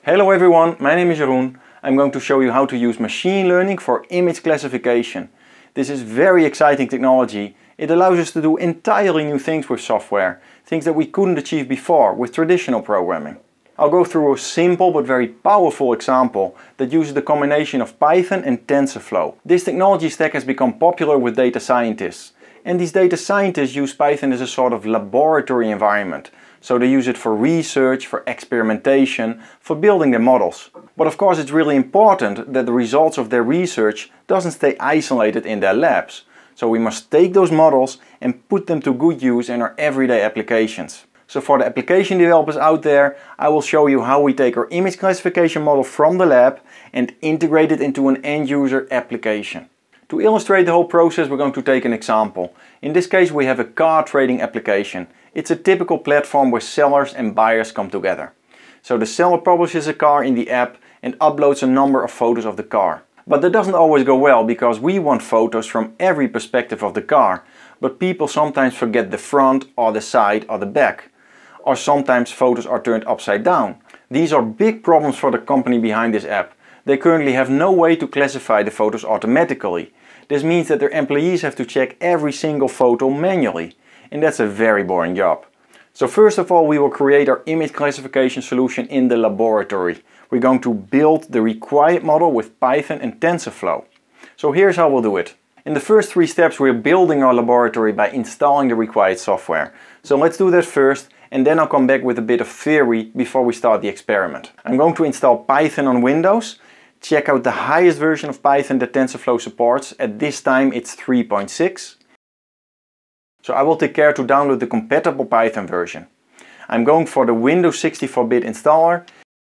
Hello everyone, my name is Jeroen. I'm going to show you how to use machine learning for image classification. This is very exciting technology. It allows us to do entirely new things with software, things that we couldn't achieve before with traditional programming. I'll go through a simple but very powerful example that uses the combination of Python and TensorFlow. This technology stack has become popular with data scientists. And these data scientists use Python as a sort of laboratory environment. So they use it for research, for experimentation, for building their models. But of course it's really important that the results of their research doesn't stay isolated in their labs. So we must take those models and put them to good use in our everyday applications. So for the application developers out there, I will show you how we take our image classification model from the lab and integrate it into an end user application. To illustrate the whole process, we're going to take an example. In this case we have a car trading application. It's a typical platform where sellers and buyers come together. So the seller publishes a car in the app and uploads a number of photos of the car. But that doesn't always go well because we want photos from every perspective of the car. But people sometimes forget the front or the side or the back. Or sometimes photos are turned upside down. These are big problems for the company behind this app. They currently have no way to classify the photos automatically. This means that their employees have to check every single photo manually. And that's a very boring job. So first of all we will create our image classification solution in the laboratory. We're going to build the required model with Python and TensorFlow. So here's how we'll do it. In the first 3 steps we're building our laboratory by installing the required software. So let's do that first and then I'll come back with a bit of theory before we start the experiment. I'm going to install Python on Windows. Check out the highest version of Python that TensorFlow supports. At this time it's 3.6. So I will take care to download the compatible Python version. I'm going for the Windows 64-bit installer.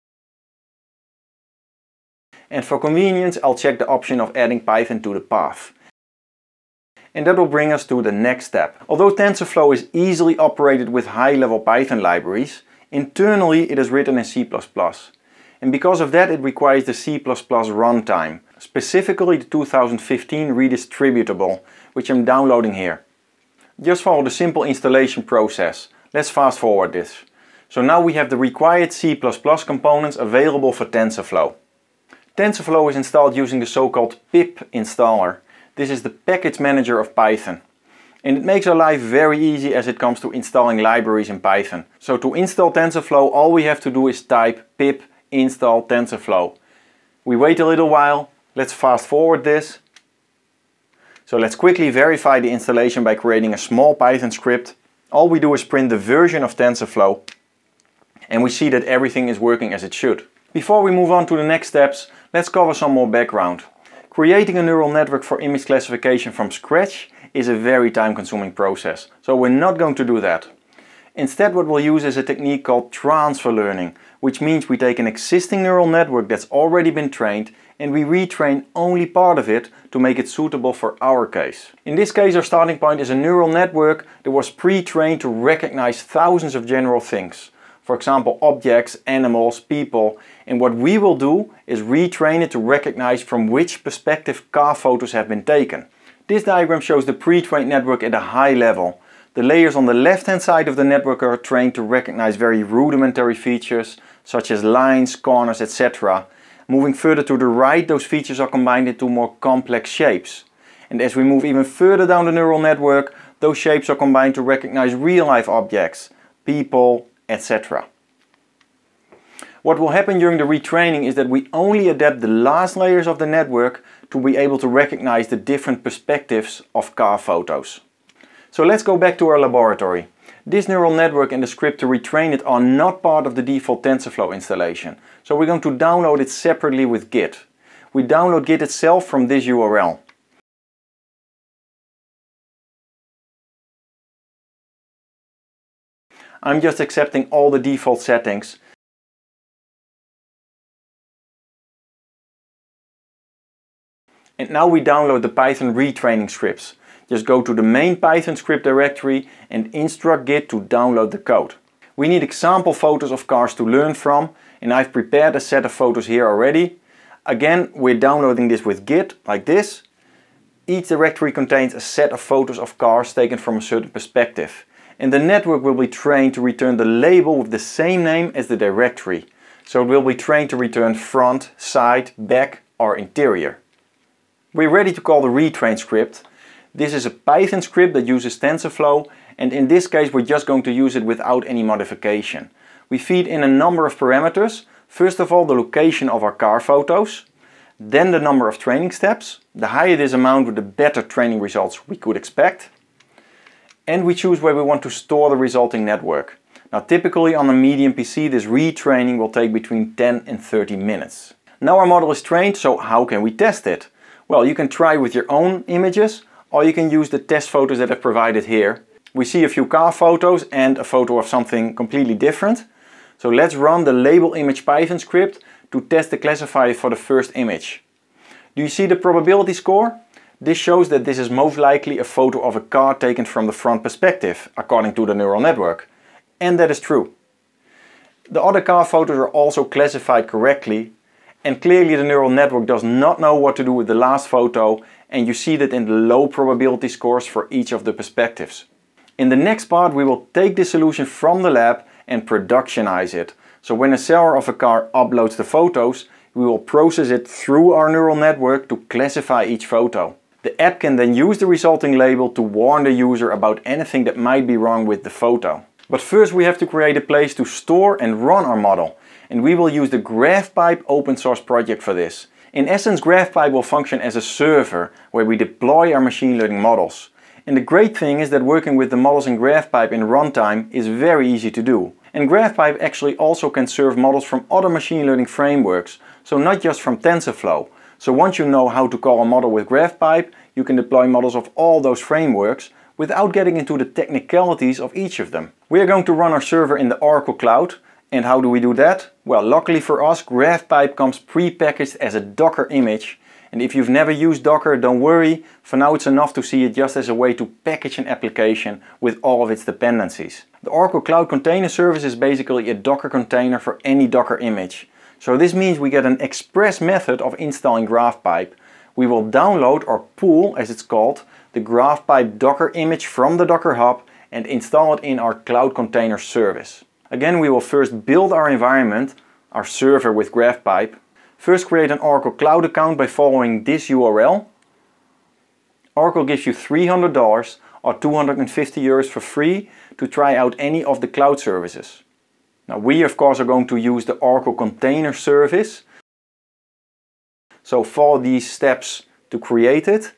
And for convenience I'll check the option of adding Python to the path. And that will bring us to the next step. Although TensorFlow is easily operated with high-level Python libraries, internally it is written in C++. And because of that it requires the C++ runtime, specifically the 2015 redistributable, which I'm downloading here. Just follow the simple installation process. Let's fast forward this. So now we have the required C++ components available for TensorFlow. TensorFlow is installed using the so-called pip installer. This is the package manager of Python. And it makes our life very easy as it comes to installing libraries in Python. So to install TensorFlow all we have to do is type pip install TensorFlow. We wait a little while. Let's fast forward this. So let's quickly verify the installation by creating a small Python script. All we do is print the version of TensorFlow and we see that everything is working as it should. Before we move on to the next steps, let's cover some more background. Creating a neural network for image classification from scratch is a very time-consuming process, so we're not going to do that. Instead what we'll use is a technique called transfer learning, which means we take an existing neural network that's already been trained and we retrain only part of it to make it suitable for our case. In this case our starting point is a neural network that was pre-trained to recognize thousands of general things. For example objects, animals, people, and what we will do is retrain it to recognize from which perspective car photos have been taken. This diagram shows the pre-trained network at a high level. The layers on the left hand side of the network are trained to recognize very rudimentary features such as lines, corners, etc. Moving further to the right, those features are combined into more complex shapes. And as we move even further down the neural network, those shapes are combined to recognize real-life objects, people, etc. What will happen during the retraining is that we only adapt the last layers of the network to be able to recognize the different perspectives of car photos. So let's go back to our laboratory. This neural network and the script to retrain it are not part of the default TensorFlow installation. So we're going to download it separately with Git. We download Git itself from this URL. I'm just accepting all the default settings. And now we download the Python retraining scripts. Just go to the main Python script directory and instruct Git to download the code. We need example photos of cars to learn from, and I've prepared a set of photos here already. Again, we're downloading this with Git, like this. Each directory contains a set of photos of cars taken from a certain perspective. And the network will be trained to return the label with the same name as the directory. So it will be trained to return front, side, back or interior. We're ready to call the retrain script. This is a Python script that uses TensorFlow, and in this case we're just going to use it without any modification. We feed in a number of parameters. First of all, the location of our car photos, then the number of training steps. The higher this amount, the better training results we could expect. And we choose where we want to store the resulting network. Now typically on a medium PC this retraining will take between 10 and 30 minutes. Now our model is trained, so how can we test it? Well, you can try with your own images, or you can use the test photos that I've provided here. We see a few car photos and a photo of something completely different. So let's run the label image Python script to test the classifier for the first image. Do you see the probability score? This shows that this is most likely a photo of a car taken from the front perspective, according to the neural network. And that is true. The other car photos are also classified correctly, and clearly the neural network does not know what to do with the last photo, and you see that in the low probability scores for each of the perspectives. In the next part we will take this solution from the lab and productionize it. So when a seller of a car uploads the photos, we will process it through our neural network to classify each photo. The app can then use the resulting label to warn the user about anything that might be wrong with the photo. But first we have to create a place to store and run our model. And we will use the GraphPipe open source project for this. In essence, GraphPipe will function as a server where we deploy our machine learning models. And the great thing is that working with the models in GraphPipe in runtime is very easy to do. And GraphPipe actually also can serve models from other machine learning frameworks, so not just from TensorFlow. So once you know how to call a model with GraphPipe, you can deploy models of all those frameworks without getting into the technicalities of each of them. We are going to run our server in the Oracle Cloud. And how do we do that? Well, luckily for us, GraphPipe comes pre-packaged as a Docker image. And if you've never used Docker, don't worry. For now it's enough to see it just as a way to package an application with all of its dependencies. The Oracle Cloud Container Service is basically a Docker container for any Docker image. So this means we get an express method of installing GraphPipe. We will download or pull, as it's called, the GraphPipe Docker image from the Docker Hub and install it in our Cloud Container Service. Again, we will first build our environment, our server with GraphPipe. First create an Oracle Cloud account by following this URL. Oracle gives you $300 or 250 euros for free to try out any of the cloud services. Now we of course are going to use the Oracle Container Service. So follow these steps to create it.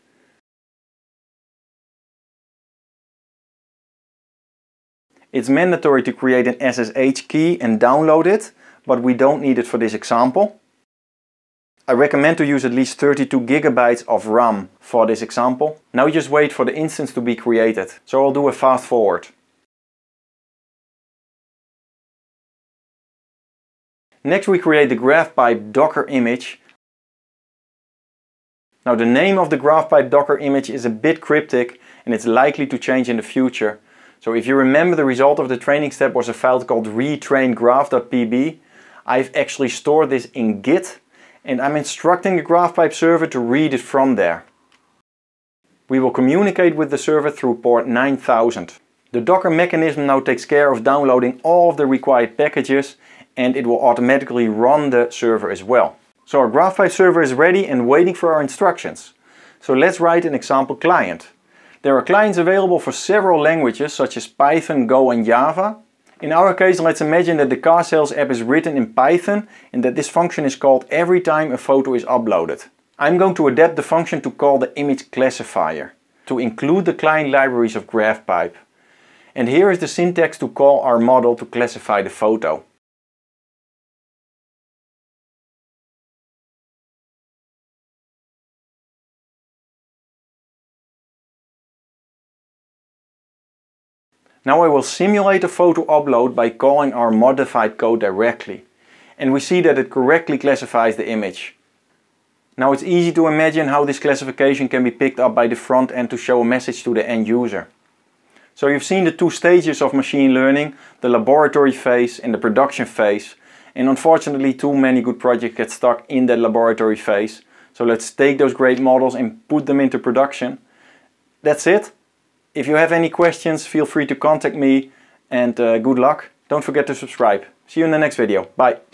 It's mandatory to create an SSH key and download it, but we don't need it for this example. I recommend to use at least 32 gigabytes of RAM for this example. Now just wait for the instance to be created. So I'll do a fast forward. Next we create the GraphPipe Docker image. Now the name of the GraphPipe Docker image is a bit cryptic and it's likely to change in the future. So if you remember, the result of the training step was a file called retraingraph.pb. I've actually stored this in Git and I'm instructing the GraphPipe server to read it from there. We will communicate with the server through port 9000. The Docker mechanism now takes care of downloading all of the required packages and it will automatically run the server as well. So our GraphPipe server is ready and waiting for our instructions. So let's write an example client. There are clients available for several languages such as Python, Go and Java. In our case, let's imagine that the car sales app is written in Python and that this function is called every time a photo is uploaded. I'm going to adapt the function to call the Image Classifier to include the client libraries of GraphPipe. And here is the syntax to call our model to classify the photo. Now I will simulate a photo upload by calling our modified code directly. And we see that it correctly classifies the image. Now it's easy to imagine how this classification can be picked up by the front end to show a message to the end user. So you've seen the two stages of machine learning, the laboratory phase and the production phase. And unfortunately too many good projects get stuck in that laboratory phase. So let's take those great models and put them into production. That's it. If you have any questions, feel free to contact me and good luck. Don't forget to subscribe. See you in the next video. Bye.